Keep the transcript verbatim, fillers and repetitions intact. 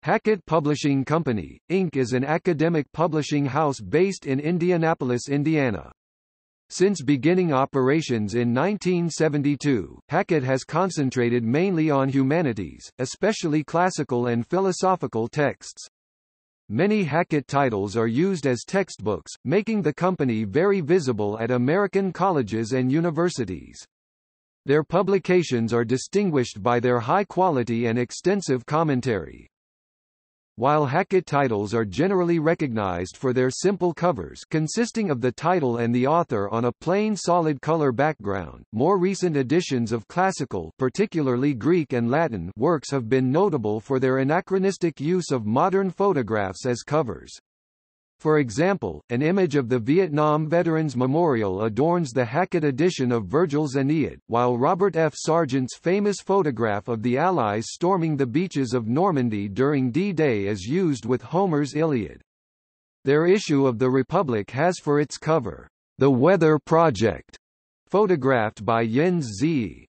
Hackett Publishing Company, Incorporated is an academic publishing house based in Indianapolis, Indiana. Since beginning operations in nineteen seventy-two, Hackett has concentrated mainly on humanities, especially classical and philosophical texts. Many Hackett titles are used as textbooks, making the company very visible at American colleges and universities. Their publications are distinguished by their high quality and extensive commentary. While Hackett titles are generally recognized for their simple covers consisting of the title and the author on a plain solid color background, more recent editions of classical, particularly Greek and Latin, works have been notable for their anachronistic use of modern photographs as covers. For example, an image of the Vietnam Veterans Memorial adorns the Hackett edition of Virgil's Aeneid, while Robert F. Sargent's famous photograph of the Allies storming the beaches of Normandy during D-Day is used with Homer's Iliad. Their issue of the Republic has for its cover, "The Weather Project," photographed by Jens Z.